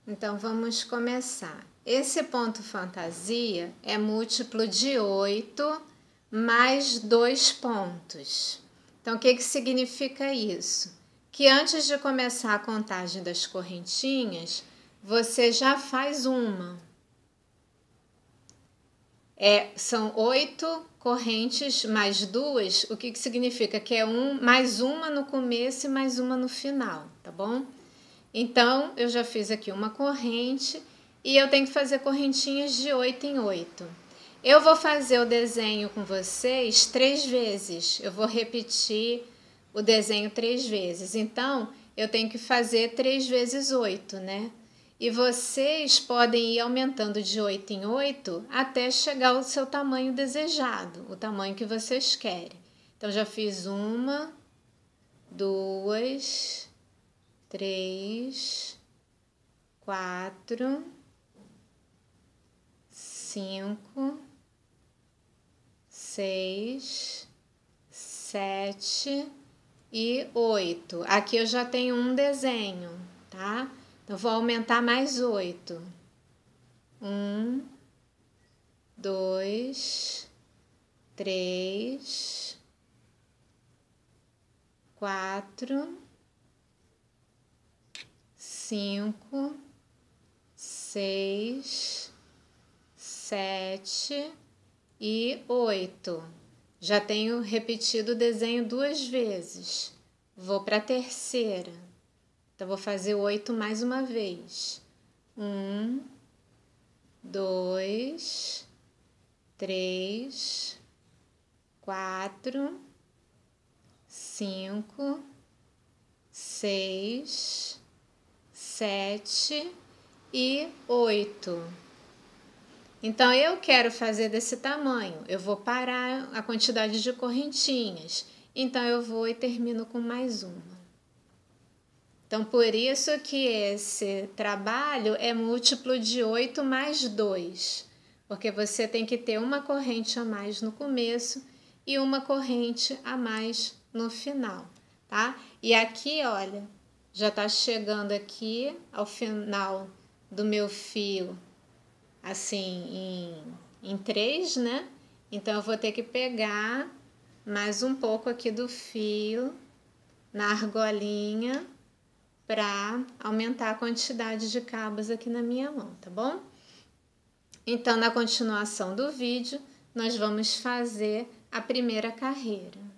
Então, vamos começar. Esse ponto fantasia é múltiplo de 8 mais 2 pontos. Então, o que significa isso? Que antes de começar a contagem das correntinhas, você já faz uma. São 8 correntes mais 2, o que significa? Que é mais uma no começo e mais uma no final, tá bom? Então, eu já fiz aqui uma corrente e eu tenho que fazer correntinhas de 8 em 8. Eu vou fazer o desenho com vocês 3 vezes. Eu vou repetir o desenho 3 vezes. Então, eu tenho que fazer 3 vezes 8, né? E vocês podem ir aumentando de 8 em 8 até chegar ao seu tamanho desejado, o tamanho que vocês querem. Então, já fiz 1, 2, 3, 4, 5, 6, 7 e 8. Aqui eu já tenho um desenho, tá? Então, vou aumentar mais 8. 1, 2, 3, 4, 5, 6, 7 e 8. Já tenho repetido o desenho 2 vezes. Vou para a terceira. Então, vou fazer 8 mais uma vez. 1, 2, 3, 4, 5, 6, 7 e 8. Então, eu quero fazer desse tamanho. Eu vou parar a quantidade de correntinhas. Então, eu vou e termino com mais uma. Então, por isso que esse trabalho é múltiplo de 8 mais 2. Porque você tem que ter uma corrente a mais no começo e uma corrente a mais no final, tá? E aqui, olha, já tá chegando aqui ao final do meu fio, assim, em 3, né? Então, eu vou ter que pegar mais um pouco aqui do fio na argolinha para aumentar a quantidade de cabos aqui na minha mão, tá bom? Então, na continuação do vídeo, nós vamos fazer a primeira carreira.